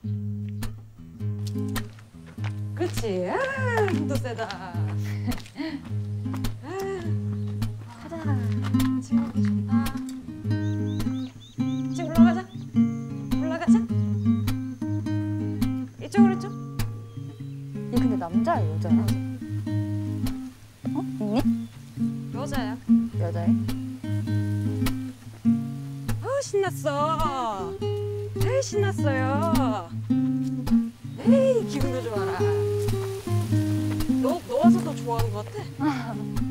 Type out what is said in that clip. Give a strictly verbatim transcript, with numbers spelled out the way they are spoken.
그렇지. 아, 힘도 세다. 가자. 지금 좋다. 지금 올라가자. 올라가자. 이쪽으로 이쪽. 얘 근데 남자야 여자야? 어? 있니? 여자야. 여자애? 어 신났어. 에이 신났어요. 에이 기분도 좋아라. 너, 너 와서 더 좋아하는 것 같아.